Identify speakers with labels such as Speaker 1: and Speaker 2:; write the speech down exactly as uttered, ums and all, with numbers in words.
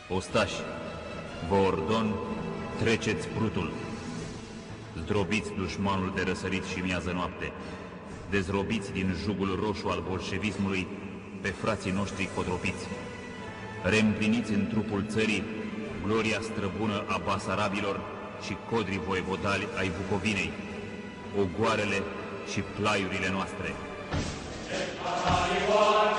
Speaker 1: Ostași, vă ordon, treceți prutul. Zdrobiți dușmanul de răsărit și miază noapte. Dezrobiți din jugul roșu al bolșevismului pe frații noștri cotropiți. Reîmpliniți în trupul țării gloria străbună a basarabilor și codrii voievodali ai Bucovinei, ogoarele și plaiurile noastre.